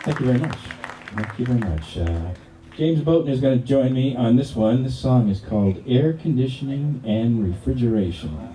Thank you very much. Thank you very much. James Boughton is going to join me on this one. This song is called Air Conditioning and Refrigeration.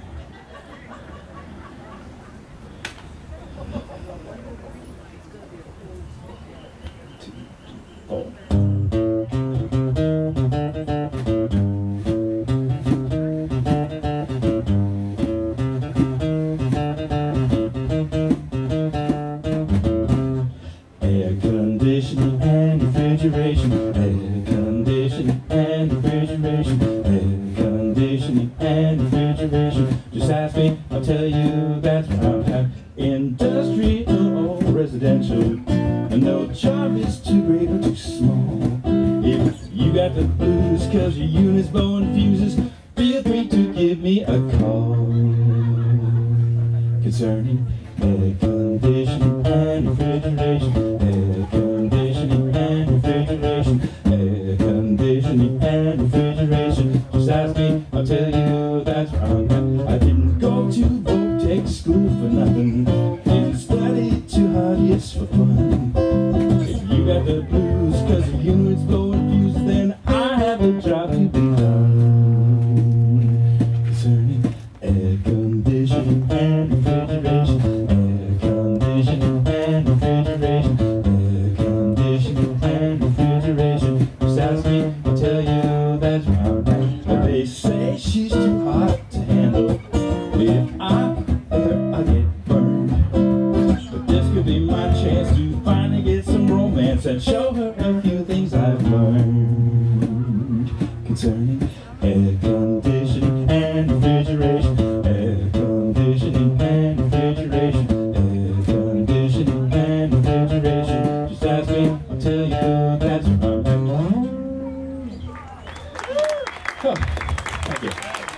Air conditioning and refrigeration, air conditioning and refrigeration, air conditioning and refrigeration. Just ask me, I'll tell you that's what I'm at. Industrial or residential, no charge is too great or too small. If you got the blues cause your unit's blowing fuses, feel free to give me a call concerning air conditioning and refrigeration, air conditioning and refrigeration, air conditioning and refrigeration. Just ask me, I'll tell you that's where I'm at. I didn't go to Voltech school for nothing. Didn't study too hard, yes, for fun. If you got the blues cause the unit's blowing fuses, then I have a job to be done concerning air conditioning and refrigeration, air conditioning and refrigeration, air conditioning and refrigeration. Just ask me, I'll tell you that's where I'm at. But they say she's too hot to handle. If I ever I get burned, but this could be my chance to finally get some romance and show her a few things I've learned concerning air conditioning and refrigeration, air conditioning and refrigeration, air conditioning and refrigeration. Just ask me, I'll tell you that's what I'm at. Oh, thank you.